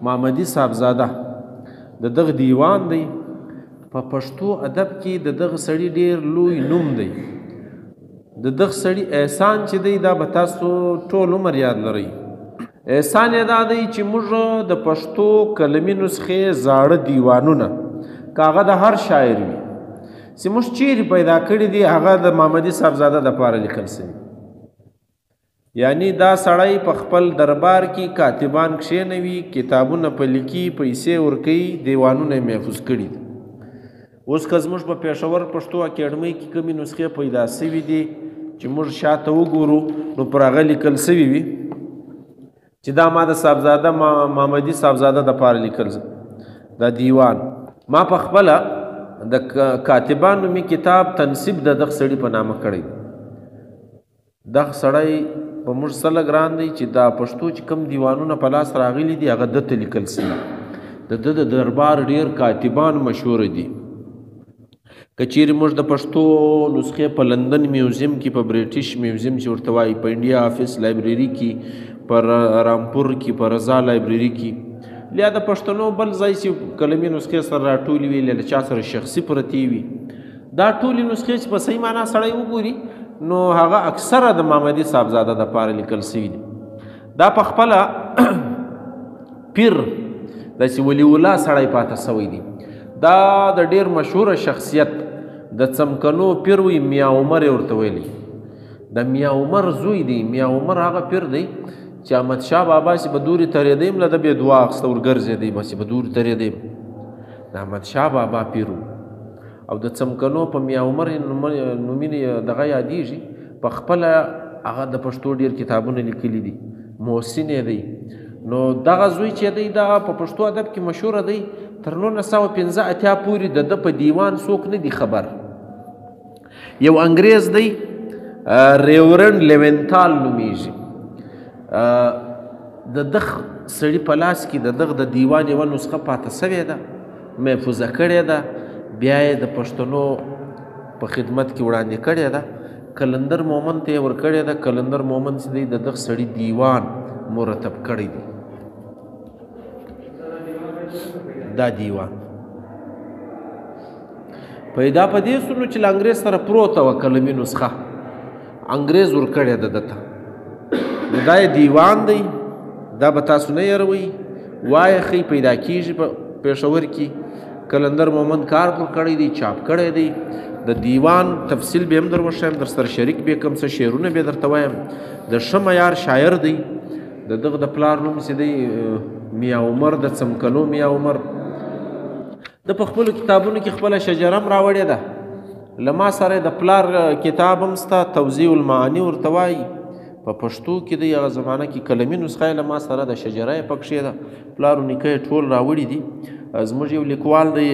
محمدي صاحبزاده د دغه دیوان دی. په پښتو ادب کې د دغه سړي ډېر لوی نوم دی. د دغه سړي احسان چې دی دا به تاسو ټول عمر یاد لرئ. احسان یې دا دی چې موږ د پښتو کلمي نسخې زاړه دیوانونه که هغه د هر شاعر وي چې موږ چیرې پیدا کړي دي هغه د محمدي صاحبزاده دپاره لیکل سوي. یعنی دا سړی په خپل دربار کې کاتبان کښېنوي، کتابونه په لیکي، پیسې ورکوي، دیوانونه یې محفوظ کړي دي. اوس که زموږ په پېښور پښتو اکیډمۍ کې کومې نسخې پیدا سوي دي چې موږ شاته وګورو نو پر هغه لیکل سوي وي چې دا ما د صاحبزاده محمدي صاحبزاده دپاره لیکل دا دیوان. ما په خپله د کاتبان نومي کتاب تنصیب د دغه سړي په نامه کړی. دغه سړی په موږ سره ګران دی چې دا پښتو چې کوم دیوانونه په لاس راغلي دي هغه ده ته لیکل سوي. د ده د دربار ډېر کاتبان مشهوره دي. که چیرې موږ د پښتو نسخې په لندن میوزیم کې، په بریټیش میوزیم چې ورته وایي، په انډیا آفس لایبرري کې، په رامپور کې، په رضا لایبرري کې، یا د پښتنو بل ځای چې کلمي نسخې سره راټولې وي، له چا سره شخصي پرتې وي، دا ټولې نسخې چې په صحیح معنا سړی وګوري نو هغه اکثره د محمدي صاحبزاده دپاره لیکل سوي دي. دا په خپله پیر داسې ولي الله سړی پاته سوی دی. دا د ډېر مشهوره شخصیت د څمکنو پیر وي، میا عمر یې ورته ویلی. د میا عمر زوی دی. میا عمر هغه پیر دی چې احمدشاه بابا چې به دورې ترېدی له ده بې دعا اخیسته ورګرځېدی بس به دورې ترېدی. د احمدشاه بابا پیر و او د څمکنو په میا عمر نومي دغه یادېږي. په خپله هغه د پښتو ډېر کتابونه لیکلي دي، محسن یې دی. نو دغه زوی چې دی دا په پښتو ادب کې مشهوره دی. تر 1985 پورې د ده په دیوان څوک نه دي خبر. یو انګریز دی ریورنډ لیونتال نومیږي. د دغه سړي په لاس کې د دغه د دیوان یوه نسخه پاته سوې ده، محفوظه کړې ده، بیا یې د پښتنو په خدمت کې وړاندې کړې ده. کلندر مومند ته یې ورکړې ده. کلندر مومند چې دی د دغه سړي دیوان مرتب کړی دی. دا دیوان پیدا په دې سو نو چې له انګریز سره پروته وه کلمي نسخه، انګریز ورکړې ده ده ته. نو دا یې دیوان دی. دا به تاسو نه یاروئ، وایه ښی پیدا کېږي په پېښور کې. کلندر مومند کار پر کړی دی، چاپ کړی دی. د دیوان تفصیل به هم در وښیم، در سره شریک به کوم څه شعرونه به درته وایم. د ښه معیار شاعر دی. د دغه د پلار نوم چې دی میا عمر، د څمکنو میا عمر. د په خپلو کتابونو کې خپله شجره هم راوړې ده. له ما سره د پلار کتاب هم شته، توضیح المعانی ورته وایي. په پښتو کې دی هغه زمانه کې کلمي نسخه یې له ما سره د شجره یې پکښې ده. پلار و نیکه یې ټول راوړي دي. زموږ یو لیکوال دی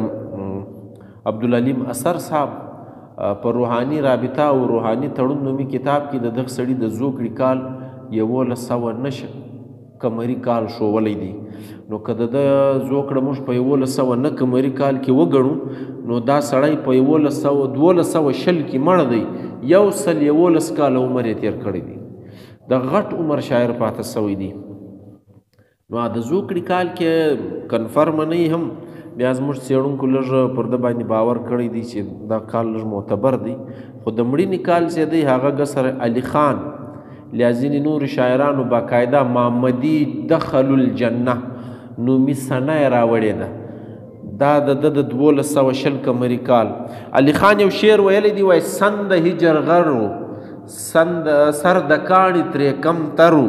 عبدالعلیم اثر صاحب په روحاني رابطه او روحاني تړون نومي کتاب کې د دغه سړي د زوکړې کال 1109 قمري کال ښوولی دی. نو که د ده زوکړه موږ په 1109 قمري کال کې وګڼو نو دا سړی په 1220 کې مړ دی. 111 کاله عمر یې تېر کړی دی. د غټ عمر شاعر پاته سوی دی. نو د زوکړې کال کې کنفرم نه هم بیا زموږ څېړونکو لږ پر ده باندې باور کړی دی چې دا کال لږ معتبر دی. خو د مړینې کال چې دی هغه ګسر علي خان له ځینې نورو شاعرانو باقاعده محمدي دخل الجنه نومي سنه یې راوړې ده. دا د ده د 1220 قمري کال. علي خان یو شعر ویلی دی، وایي سند هجر غرو سر د کاڼي ترې کم ترو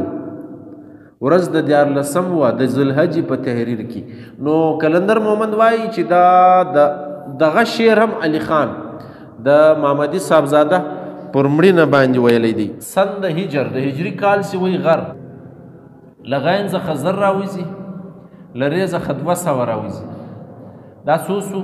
ورځ د 14 وه د ذوالحجې په تحریر کې. نو کلندر مومند وایي چې دا دغه شعر هم علي خان د محمدي صاحبزاده پر مړینه باندې ویلی دی. سند هجر د هجري کال چې وایي غر له غین څخه زر راوځي، له رې څخه 200 راوځي. دا څو سو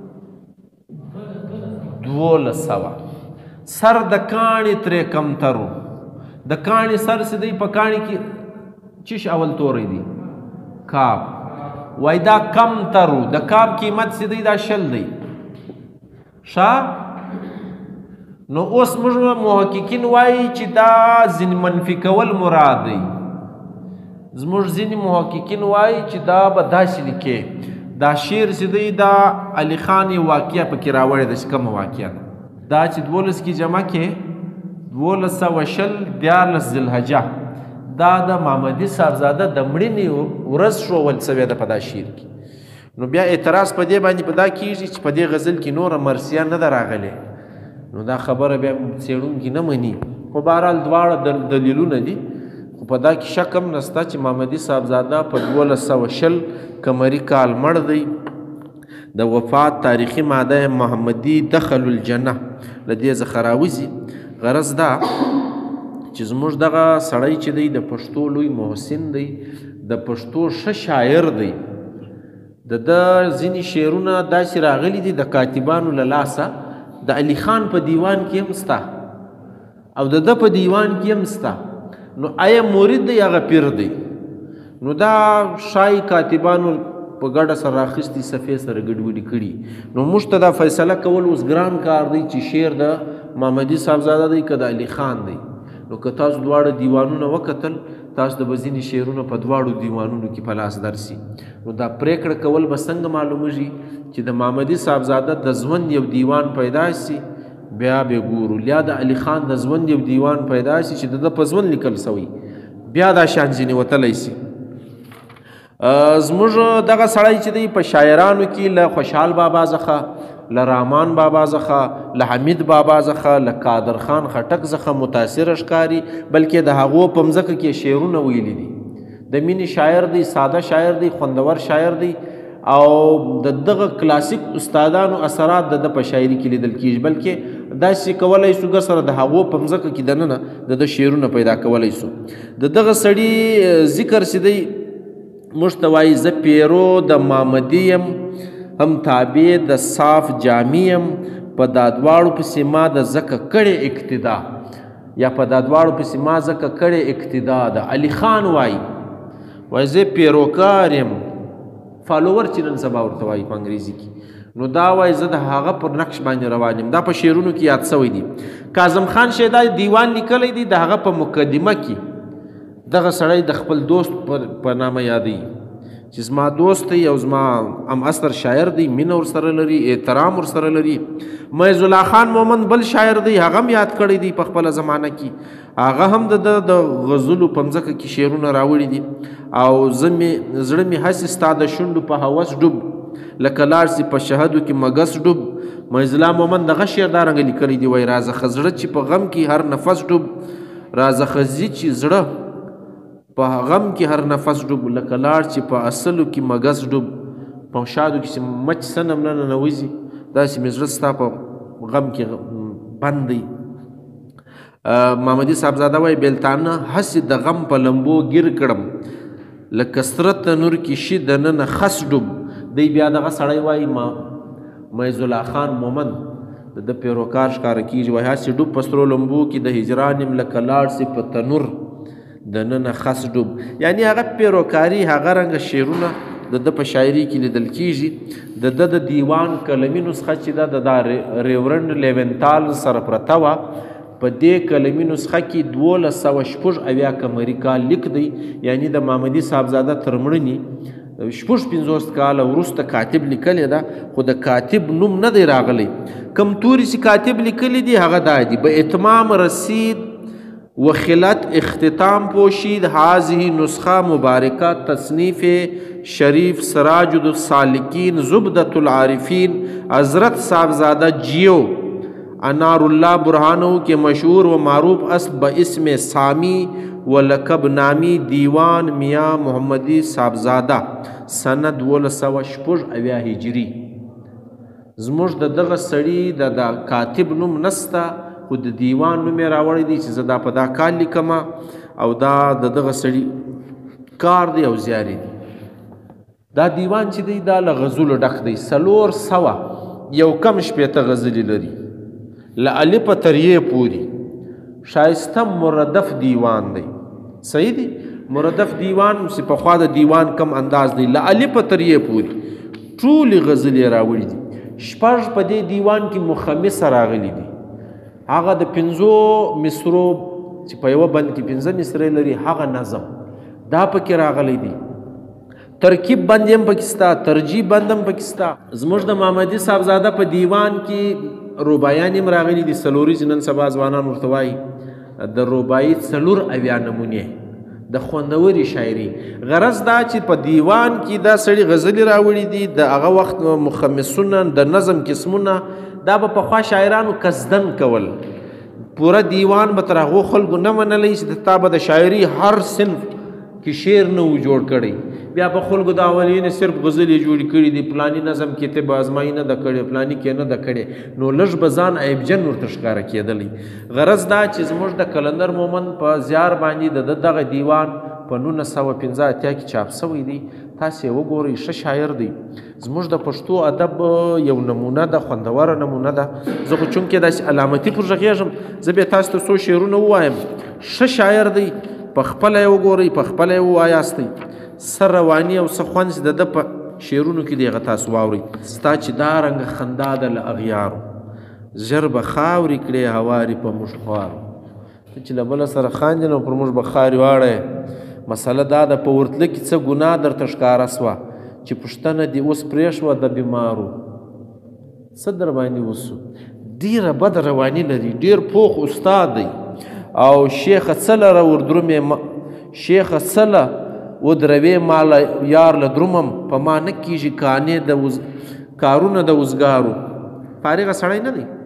1200. سر د کاڼي ترې کم ترو. د کاڼي سر چې دی په کاڼي کې چش اول توری دی کاب. وای دا کم ترو. د کاب قیمت چې دی دا 100 دی. شا نو اوس موږ محققین وایي چې دا ځین منفي کول مراد دی. زموږ ځینې محققین وایي چې دا به داسې لیکې دا شعر چې دی دا علي خان یو واقعه پکې راوړې ده چې کومه واقعه ده دا چې 12 کې جمع کې 1220 14 ذوالحجه دا د محمدي صاحبزاده د مړینې ورځ ښوول سوې ده په دا شعر کې نو بیا اعتراض په دې باندې په دا کېږي چې په دې غزل کې نوره مرثیه نه ده راغلې نو دا خبره بیا څېړونکي نه مني خو بهرحال دواړه دلیلونه دي خو په دا کې شک هم نشته چې محمدي صاحبزاده په 1220 قمري کال مړ دی د وفات تاریخي ماده محمدي دخل الجنه له دې څخه راوځي غرض دا چې زموږ دغه سړی چې دی د پښتو لوی محسن دی د پښتو ښه شاعر دی د ځینې شعرونه داسې راغلي دي د کاتبانو له لاسه د علي خان په دیوان کې هم سته او د په دیوان کې هم سته نو آیا مرید دی یا پیر دی نو دا شای کاتبانو په ګډه سره راخیستي صفحې سره ګډوډي کړي نو موږ ته دا فیصله کول اوس ګران کار دی چې شعر د محمدي صاحبزاده دی که د علي خان دی نو که تاسو دواړه دیوانونه وکتل تاسو د ځینې شعرونه په دواړو دیوانونو کې په لاس درسي نو دا پریکړه کول به څنګه معلومیږي چې د محمدي صاحبزاده د ژوند یو دیوان پیدا شي بیا به ګورو یا د علي خان د ژوند یو دیوان پیدا شي چې د په ژوند لیکل سوی بیا دا شان ځینې وتلی شي زموږ دغه سړی چې دی په شاعرانو کې له خوشحال بابا څخه له رحمان بابا څخه له حمید بابا څخه له قادر خان خټک څخه متاثره ښکاري بلکې د هغو په مځکه کې شعرونه ویلي دي د مینې شاعر دی ساده شاعر دی خوندور شاعر دی او د دغه کلاسیک استادانو اثرات د په شاعري کې لیدل کېږي بلکې داسې کولی شو ګر سره د هغو په مځکه کې دننه د شعرونه پیدا کولی شو د دغه سړي ذکر چې دی موږ ته وایي زه پیرو د محمدي یم هم تابع د صاف جامي یم په دا دواړو پسې ما د ځکه کړې اقتدا یا په دا دواړو پسې ما ځکه کړې اقتدا د علي خان وایي زه پیروکار یم فالوور چې نن سبا ورته وایي په انګریزي کې نو دا وایي زه د هغه پر نقش باندې روان یم دا په شعرونو کې یاد سوی دی کاظم خان شیدا دیوان لیکلی دی د هغه په مقدمه کې دغه سړی د خپل دوست په نامه یادوي چې زما دوست دی او زما ام اثر شاعر دی مینه ورسره لري احترام ورسره لري معز الله خان مومند بل شاعر دی هغه هم یاد کړی دی په خپله زمانه کې هغه هم د غزلو په مځکه کې شعرونه راوړي دي او زړه مې هسې ستا د شونډو په هوس ډوب لکه لاړ سي په شهدو کې مګس ډوب معز الله مومند دغه شعر دارنګه لیکلی دی وایي رازه زړه چې په غم کې هر نفس ډوب رازه ځي چې زړه په غم کې هر نفس ډوب لکه لاړ چې په اصلو کې مګس ډوب په شادو کې چې مچ سنم نه ننوځي داسې مې زړه ستا په غم کې بند دی محمدي صاحبزاده وایي بیلتانه هسې د غم په لمبو ګیر کړم لکه سره تنور کې شي دننه خس ډوب دی بیا دغه سړی وایي معز الله خان مومند د پیروکار ښکاره کېږي وایي هسې ډوب په سرو لمبو کې د هجران یم لکه لاړ سي په تنور دننه خس ډوب یعنی هغه پیروکاري هغه رنګه شعرونه د په شاعري کې لیدل کېږي د دیوان قلمي نسخه چې ده د ریورنډ لیونتال سره پرته وه په دې قلمي نسخه کې 1286 قمري کال لیک دی یعنی د محمدي صاحبزاده تر مړینې 50 کاله وروسته کاتب لیکلی ده خو د کاتب نوم نه دی راغلی کم توري چې کاتب لیکلی دی هغه دا دی به اتمام رسید وخلت اختتام پوشید هذه نسخه مبارکه تصنیف شریف سراج السالکین زبدة العارفین حضرت صاحبزادہ جیو انار اللہ برہانو کے مشہور و معروف است باسم سامی و لقب نامی دیوان میاں محمدی صاحبزادہ سند 1286 هجری زموږ د دغه سړي د کاتب نوم نسته خو د دیوان نوم یې راوړی دی چې زه دا په دا کال لیکمه او دا د دغه سړي کار دی او زیاری دی دا دیوان چې دی دا له غزلو ډک دی 400 یو کم شپېته غزلې لري له الفه تر یې پورې ښایسته مردف دیوان دی صحیح دی مردف دیوان چې پخوا د دیوان کم انداز دی له الفه تر یې پورې ټولې غزلې راوړي دي شپږ په دې دیوان کې مخمسه راغلي دي هغه د 5 مصرو چې په یوه بند کې 5 مصرې لري هغه نظم دا پکې راغلی دی، ترکیب بند هم پکې ستا، ترجیب بند هم پکې ستا. زموږ د محمدي صاحبزاده په دیوان کې رباعیان هم راغلي دي، څلوریز نن سبا ځوانان ورته وایي. د رباعي 4 نمونې د خوندوري شاعري. غرض دا چې په دیوان کې دا سړي غزلې راوړي دي، د هغه وخت مخمسونه د نظم قسمونه دا به پخوا شاعرانو قصدن کول. پوره دیوان به تر هغو خلکو نه منلی چې تا به د شاعري هر صنف کې شعر نه و جوړ کړی. بیا به خلکو د اولین صرف غزلې جوړې کړي دي، پلاني نظم کې ته به ازمایي نه ده کړې، پلاني کې نه ده کړې، نو لږ به ځان عیبجن ورته ښکاره کېدلی. غرض دا چې زموږ د کلندر مومند په زیار باندې د دغه دیوان په 1915 کې چاپ شوی دی. تاسې وګورئ، ښه شاعر دی. زموږ د پښتو ادب یو نمونه ده، خوندوره نمونه ده. زه خو چونکې داسې علامتي پر غږېږم، زه بیا تاسو ته څو شعرونه ووایم. ښه شاعر دی، په خپله یې وګورئ، په خپله یې ووایاستئ. څه رواني او څه خوند د ده په شعرونو کې دی، هغه تاسو واورئ. ستا چې دا رنګه خندا ده له اغیارو، ژر به خاورې کړې هوارې په موږ خوارو. ته چې له بله سره خاندې نو پر موږ به خارې واړی. مسله دا ده په ورتله کې څه ګناه درته ښکاره سوه چې پوښتنه دې اوس پرې شوه د بیمارو. څه در باندې وسو؟ ډېره بده رواني لري، ډېر پوخ استاد دی. او شیخه څه لره وردرومې، شیخه څه له ودروې ماله یار له درومم، په ما نه کېږي کانې د کارونه د وزګارو. فارغه سړی نه دی،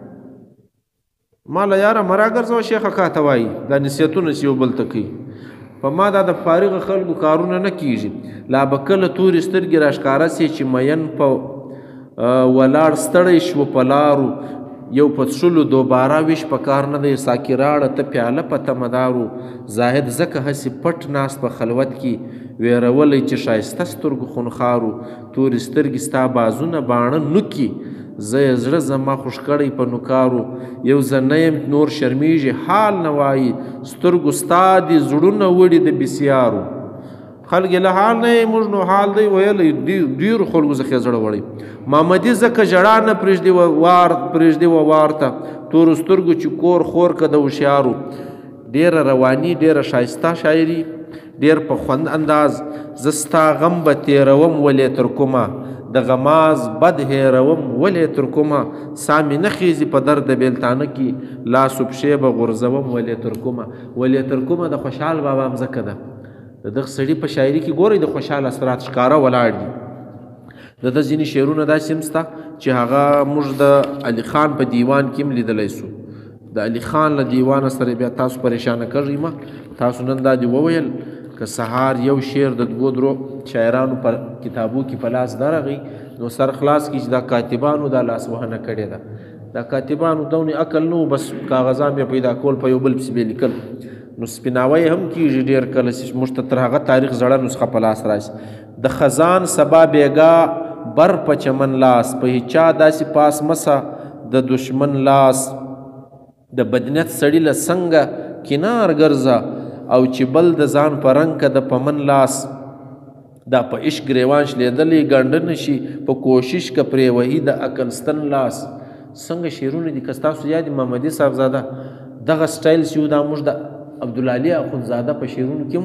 ماله یاره مه راګرځوه شیخه کاته وایي، دا نصیحتونه چې یو بل ته کوي. په ما دا د فارغه خلکو کارونه نه کېږي. لا به کله تورې سترګې راښکاره سي چې مین په ولاړ ستړی شو په لارو، یو په څښلو دوباره ویش په کار نه دی. ساکي راړه ته پیاله په تمدارو، زاهد ځکه هسې پټ ناست په خلوت کې، ویرولی چې ښایسته سترګو خونخارو. تورې سترګې ستا بازونه باڼه نوکي، زه یې زړه زما خوش کړی په نوکارو. یو زه نه یم نور شرمیږي حال نه وایي، سترګو ستا دي زړونه وړي د بسیارو. خلک له حال نه یې موږ نو حال دی ویلی، ډېرو خلکو څخه زړه وړی. محمدي ځکه ژړا نه پرېږدي وار ته، تورو سترګو چې کور خور که د هوښیارو. ډېره رواني، ډېره ښایسته شاعري، ډېر په خوند انداز. زه ستا غم به تېروم ولې تر کومه، د غماز بد هېروم ولې تر کومه. سا مې نه خیزي په درد بېلتانه کې، لاس و پښې به غورځوم ولې تر کومه. ولې تر کومه د خوشحال بابا مځکه ده. د دغه سړي په شاعري کې ګورئ د خوشحال اثرات ښکاره ولاړ دي. د ده ځینې شعرونه داسې هم شته چې هغه موږ د علي خان په دیوان کې هم لیدلی سو. د علي خان له دیوانه سره بیا تاسو پریشانه کړئ مه. تاسو نن دا دې وویل که سهار یو شعر د 2-3 شاعرانو په کتابو کې په لاس درغی، نو سر خلاص کړي چې دا کاتبانو دا لاسوهنه کړې ده. دا کاتبانو دونې عقل نه و، بس کاغذان بیا پیدا کول، په یو بل پسې بیا لیکل. نو سپیناوی هم کېږي ډېر کله چې موږ ته تر هغه تاریخ زړه نسخه په لاس راشي. د خزان سبا بیګا بر په چمن لاس، په هیچا داسې پاس مسه د دشمن لاس. د بدنیت سړي له څنګه کنار ګرځه، او چې بل د ځان په رنګ که د پمن لاس. دا په عشق ګریوان شلېدلی ګنډه نشي، په کوشش که پرې وهي د اکنستن لاس. څنګه شعرونه دي که ستاسو یاد محمدي صاحبزاده دغه سټایل چې دا موږ د عبدالعلي اخندزاده په شعرونو کې هم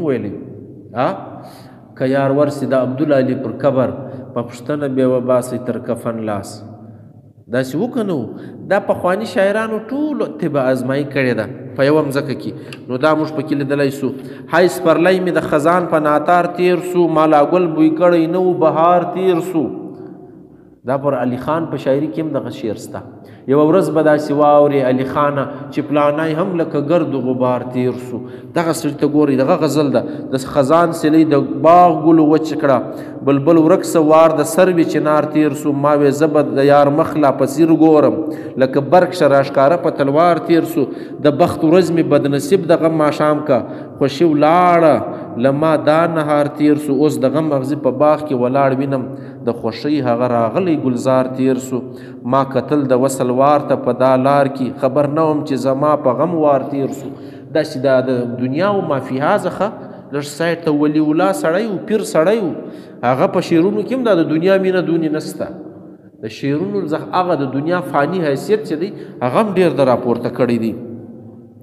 ویلی، که یار ورسي د عبدالعلي پر قبر، په پوښتنه بیا وباسئ تر کفن لاس. داسې وکنه دا پخواني شاعرانو ټولو طب ازمایي کړې ده په یوه مځکه کې. نو دا موږ پکې لیدلی سو. های سپرلی مې د خزان په ناتار تیر سو، مالا ګل بوی کړی نه و بهار تیر سو. دا پر علي خان په شاعري کې هم دغه شعر سته. یوه ورځ به داسې واورې علي خانه چې پلانی هم لکه ګرد غبار تیر سو. دغه سړي ته ګورئ، دغه غزل ده. د خزان سیلۍ د باغ ګلو وچ کړه، بلبل ورک سه وار د سروې چنار تیر سو. ما وې زه به د یار مخ لا په څیر ګورم، لکه برق شه راښکاره په تلوار تیر سو. د بخت ورځ مې بدنصیب د غم ماښام کا، خوښي ولاړه له ما دا نهار تیر سو. اوس د غم مغزي په باغ کې ولاړ وینم، د خوښۍ هغه راغلی گلزار تیر سو. ما کتل د وصل وار ته په دا لار کې، خبر نه وم چې زما په غم وار تیر سو. داسې دا د دنیا و مافیها څخه لږ سایډ ته ولی الله سړی و، پیر سړی و، هغه په شعرونو کې هم دا د دنیا مینه دونې نسته. د شعرونو هغه د دنیا فانی حیثیت چې دی هغه هم ډېر د راپورته کړی دی.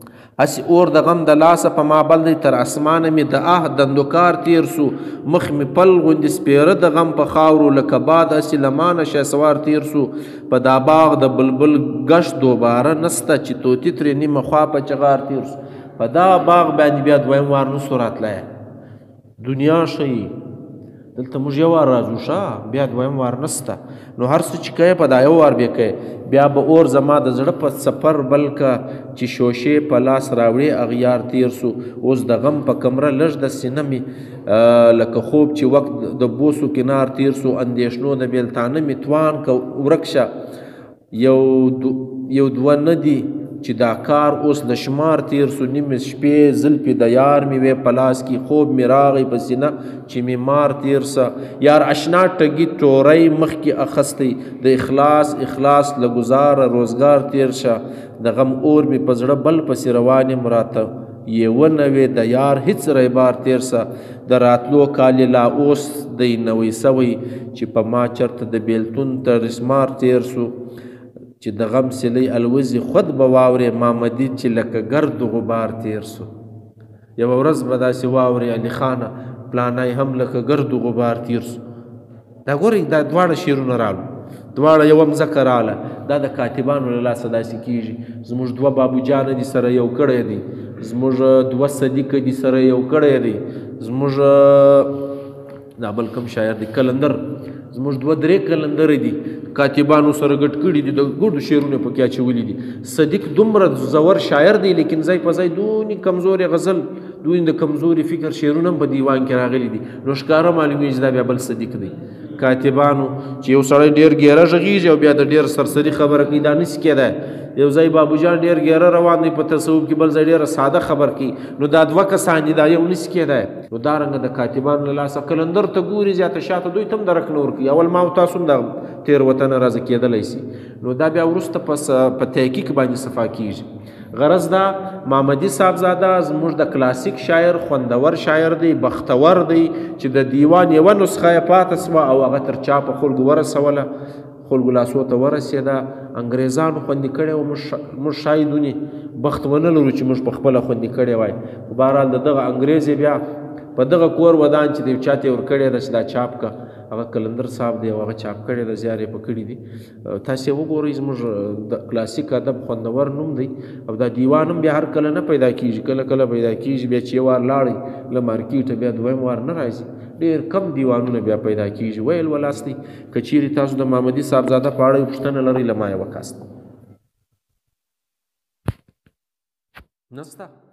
اسی اور د غم د لاسه په ما بل دی تر اسمانه مې د آه دندوکار تیر سو مخ مې پل غوندې سپیره د غم په خاورو لکه باد اسی لمانه شهسوار تیر سو په دا باغ د بلبل گشت دوباره نسته چې توتی ترې نیمه خوا په چغار تیر سو په دا باغ باندې بیا دویم وار نسو راتلی دنیا ښیي دلته موږ یو وار راځو ښه بیا دویم وار نسته نو هر څه چې کوې په دا یو وار بیا کوې بیا به اور زما د زړه په سفر بلکه چې شوشې په لاس راوړې اغیار تیر سو اوس د غم په کمره لږ د سینه مې لکه خوب چې وخت د بوسو کنار تیر سو اندېښنو د بیلتانه مې توان که ورک شه یو دوه نه دي چې دا کار اوس د شمار تیر سو نیمې شپې زلفې د یار مې وې په لاس کې خوب مې راغی په سینه چې مې مار تیر سه یار اشنا ټګي ټوری مخکې اخستی د اخلاص له گزاره روزګار تیر شه د غم اور مې په زړه بل پسې روان یم راته یې ونوې د یار هیڅ ریبار تیر سه د راتلو کال لا اوس دی نوی سوی چې په ما چرته د بیلتون تر اسمار تیر سو چې د غم سلی الوزي خود به واورې مامدي چې لکه ګرد غبار تیر سو یوه ورځ به داسې واورې علي خانه پلانی هم لکه ګرد غبار تیر سو دا ګورئ دا دواړه شعرونه رالو دواړه یوه مځکه راله دا د کاتبانو له لاسه داسې کېږي زموږ دوه بابوجانه دي سره یو کړی دی زموږ دوه صدیقه دي سره یو کړی دی زموږ دا بل کوم شاعر دی کلندر زموږ دوه درې کلندرې دي کاتبانو سره ګډ کړي دي د ګډو شعرونه پکې اچولي دي صدیق دومره زور شاعر دی لیکن ځای په ځای دونې کمزورې غزل دونې د کمزوري فکر شعرونه هم په دیوان کې راغلي دي نو ښکاره معلومیږي چې دا بیا بل صدیق دی کاتبانو چې یو سړی ډېر ګیره غږیږي او بیا د ډېر سرسري خبره کوي دا نسي کېدی یو ځای بابوجان ډېر ګیره روان دی په تصوف کې بل ځای ډېره ساده خبر کوي نو دا دوه کسان دي دا یو نسي کېدی نو دارنګه د کاتبانو له لاسه کلندر ته ګوري زیاته شاته دوی ته هم درک نه ورکوي اول ما او تاسو هم د تېروتنه راځه کېدلی سي نو دا بیا وروسته په تحقیق باندې صفا کېږي غرض دا محمدي صاحبزاده زموږ د کلاسیک شاعر خوندور شاعر دی بختور دی چې د دیوان یوه نسخه یې پاته سوه او هغه تر چا په خلکو ورسوله خلکو لاسو ته ورسېده انګریزانو خوندي کړی و موږ شاید ونې بخت ونه لرو چې موږ په خپله خوندي کړی وای په بهرحال د دغه انګریز بیا په دغه کور ودان چې د یو چا ته یې ورکړی ده چې دا چاپ که هغه کلندر صاحب دی او هغه چاپ کړی ده زیار یې په کړي دي تاسې یې وګورئ زموږ د کلاسیک ادب خوندور نوم دی او دا دیوان هم بیا هر کله نه پیدا کېږي کله کله پیدا کېږي بیا چې یو وار لاړئ له مارکېټه بیا دویم وار نه راځي ډېر کم دیوانونه بیا پیدا کېږي ویل ولاستئ که چیرې تاسو د محمدي صاحبزاده په اړه پوښتنه لرئ له ما یې وکاست نسته